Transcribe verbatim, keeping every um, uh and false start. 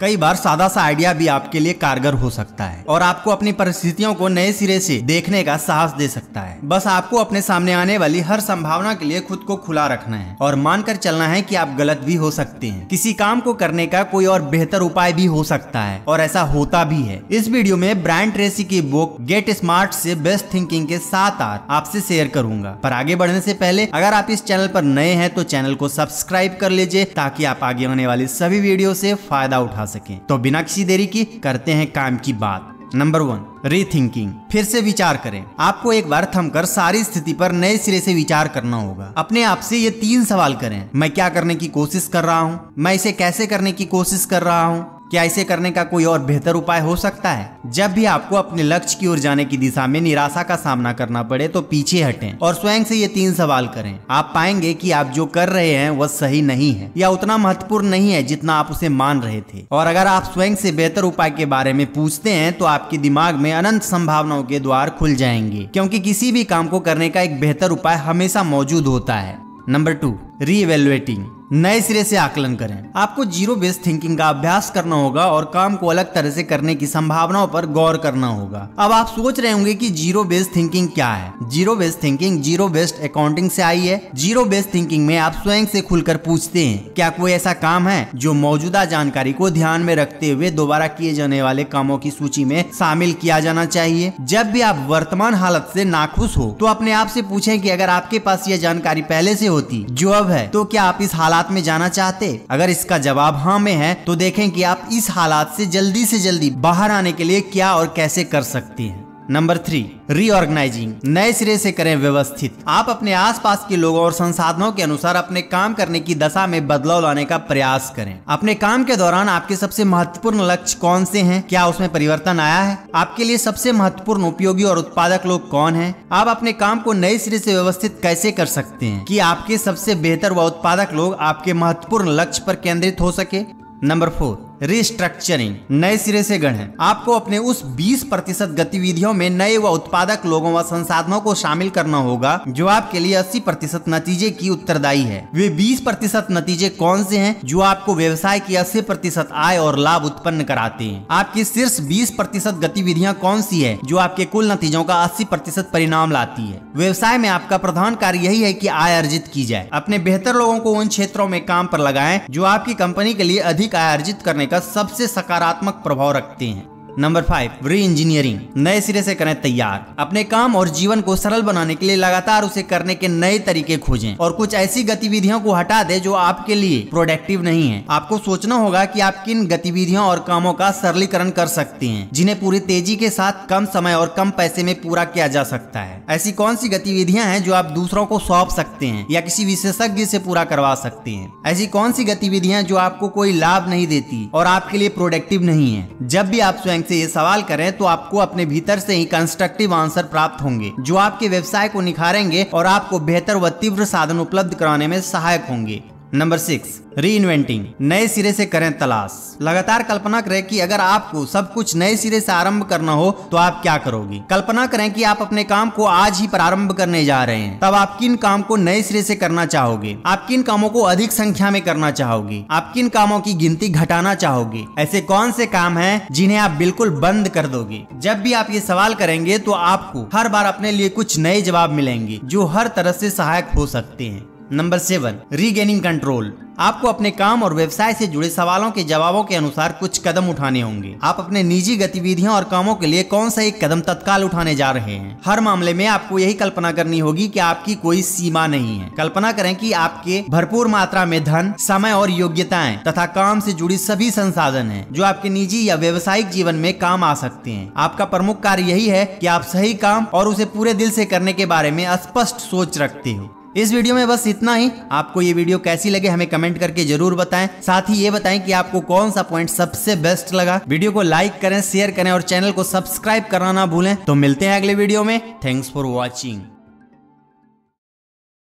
कई बार सादा सा आइडिया भी आपके लिए कारगर हो सकता है और आपको अपनी परिस्थितियों को नए सिरे से देखने का साहस दे सकता है। बस आपको अपने सामने आने वाली हर संभावना के लिए खुद को खुला रखना है और मानकर चलना है कि आप गलत भी हो सकते हैं। किसी काम को करने का कोई और बेहतर उपाय भी हो सकता है और ऐसा होता भी है। इस वीडियो में ब्रायन ट्रेसी की बुक गेट स्मार्ट से बेस्ट थिंकिंग के सात आर आपसे शेयर करूंगा। पर आगे बढ़ने से पहले अगर आप इस चैनल पर नए हैं तो चैनल को सब्सक्राइब कर लीजिए ताकि आप आगे आने वाली सभी वीडियो से फायदा उठा सकें। तो बिना किसी देरी की करते हैं काम की बात। Number one, rethinking. फिर से विचार करें। आपको एक बार थमकर सारी स्थिति पर नए सिरे से विचार करना होगा। अपने आप से ये तीन सवाल करें। मैं क्या करने की कोशिश कर रहा हूँ? मैं इसे कैसे करने की कोशिश कर रहा हूँ? क्या इसे करने का कोई और बेहतर उपाय हो सकता है? जब भी आपको अपने लक्ष्य की ओर जाने की दिशा में निराशा का सामना करना पड़े तो पीछे हटें और स्वयं से ये तीन सवाल करें। आप पाएंगे कि आप जो कर रहे हैं वह सही नहीं है या उतना महत्वपूर्ण नहीं है जितना आप उसे मान रहे थे। और अगर आप स्वयं से बेहतर उपाय के बारे में पूछते हैं तो आपके दिमाग में अनंत संभावनाओं के द्वार खुल जाएंगे, क्योंकि किसी भी काम को करने का एक बेहतर उपाय हमेशा मौजूद होता है। Number two, reevaluating. नए सिरे से आकलन करें। आपको जीरो बेस्ड थिंकिंग का अभ्यास करना होगा और काम को अलग तरह से करने की संभावनाओं पर गौर करना होगा। अब आप सोच रहे होंगे कि जीरो बेस्ड थिंकिंग क्या है? Zero based thinking zero based accounting से आई है। जीरो बेस्ड थिंकिंग में आप स्वयं से खुलकर पूछते हैं, क्या कोई ऐसा काम है जो मौजूदा जानकारी को ध्यान में रखते हुए दोबारा किए जाने वाले कामों की सूची में शामिल किया जाना चाहिए? जब भी आप वर्तमान हालत से नाखुश हो तो अपने आप से पूछें कि अगर आपके पास यह जानकारी पहले से होती जो अब है, तो क्या आप इस हालात में जाना चाहते? अगर इसका जवाब हाँ में है तो देखें कि आप इस हालात से जल्दी से जल्दी बाहर आने के लिए क्या और कैसे कर सकते हैं। Number three, reorganising. नए सिरे से करें व्यवस्थित। आप अपने आसपास के लोगों और संसाधनों के अनुसार अपने काम करने की दशा में बदलाव लाने का प्रयास करें। अपने काम के दौरान आपके सबसे महत्वपूर्ण लक्ष्य कौन से हैं? क्या उसमें परिवर्तन आया है? आपके लिए सबसे महत्वपूर्ण, उपयोगी और उत्पादक लोग कौन हैं? आप अपने काम को नए सिरे से व्यवस्थित कैसे कर सकते हैं कि आपके सबसे बेहतर व उत्पादक लोग आपके महत्वपूर्ण लक्ष्य पर केंद्रित हो सके? Number four, restructuring. नए सिरे से गढ़ें। आपको अपने उस बीस प्रतिशत गतिविधियों में नए व उत्पादक लोगों व संसाधनों को शामिल करना होगा जो आपके लिए अस्सी प्रतिशत नतीजे की उत्तरदायी है। वे बीस प्रतिशत नतीजे कौन से हैं जो आपको व्यवसाय की अस्सी प्रतिशत आय और लाभ उत्पन्न कराते हैं? आपकी शीर्ष बीस प्रतिशत गतिविधियां कौन सी है जो आपके कुल नतीजों का अस्सी प्रतिशत परिणाम लाती है? व्यवसाय में आपका प्रधान कार्य यही है कि आय अर्जित की जाए। अपने बेहतर लोगों को उन क्षेत्रों में काम पर लगाएं जो आपकी कंपनी के लिए अधिक आय अर्जित करने का सबसे सकारात्मक प्रभाव रखते हैं। Number five, reengineering. नए सिरे से करें तैयार। अपने काम और जीवन को सरल बनाने के लिए लगातार उसे करने के नए तरीके खोजें और कुछ ऐसी गतिविधियों को हटा दें जो आपके लिए प्रोडक्टिव नहीं है। आपको सोचना होगा कि आप किन गतिविधियों और कामों का सरलीकरण कर सकते हैं जिन्हें पूरी तेजी के साथ कम समय और कम पैसे में पूरा किया जा सकता है। ऐसी कौन सी गतिविधियां हैं जो आप दूसरों को सौंप सकते हैं या किसी विशेषज्ञ से पूरा करवा सकते हैं? ऐसी कौन सी गतिविधियां जो आपको कोई लाभ नहीं देती और आपके लिए प्रोडक्टिव नहीं है? जब भी आप स्वयं से ये सवाल करें तो आपको अपने भीतर से ही कंस्ट्रक्टिव आंसर प्राप्त होंगे जो आपके व्यवसाय को निखारेंगे और आपको बेहतर व तीव्र साधन उपलब्ध कराने में सहायक होंगे। Number six, reinventing. नए सिरे से करें तलाश। लगातार कल्पना करें कि अगर आपको सब कुछ नए सिरे से आरंभ करना हो तो आप क्या करोगे। कल्पना करें कि आप अपने काम को आज ही प्रारंभ करने जा रहे हैं। तब आप किन काम को नए सिरे से करना चाहोगे? आप किन कामों को अधिक संख्या में करना चाहोगे? आप किन कामों की गिनती घटाना चाहोगे? ऐसे कौन से काम हैं जिन्हें आप बिल्कुल बंद कर दोगे? जब भी आप ये सवाल करेंगे तो आपको हर बार अपने लिए कुछ नए जवाब मिलेंगे जो हर तरह से सहायक हो सकते हैं। Number seven, regaining control. आपको अपने काम और व्यवसाय से जुड़े सवालों के जवाबों के अनुसार कुछ कदम उठाने होंगे। आप अपने निजी गतिविधियों और कामों के लिए कौन सा एक कदम तत्काल उठाने जा रहे हैं? हर मामले में आपको यही कल्पना करनी होगी कि आपकी कोई सीमा नहीं है। कल्पना करें कि आपके भरपूर मात्रा में धन, समय और योग्यताएं तथा काम से जुड़ी सभी संसाधन हैं जो आपके निजी या व्यवसायिक जीवन में काम आ सकते हैं। आपका प्रमुख कार्य यही है कि आप सही काम और उसे पूरे दिल से करने के बारे में स्पष्ट सोच रखते हो। इस वीडियो में बस इतना ही। आपको ये वीडियो कैसी लगे हमें कमेंट करके जरूर बताएं। साथ ही ये बताएं कि आपको कौन सा पॉइंट सबसे बेस्ट लगा। वीडियो को लाइक करें, शेयर करें और चैनल को सब्सक्राइब करना ना भूलें। तो मिलते हैं अगले वीडियो में। Thanks for watching.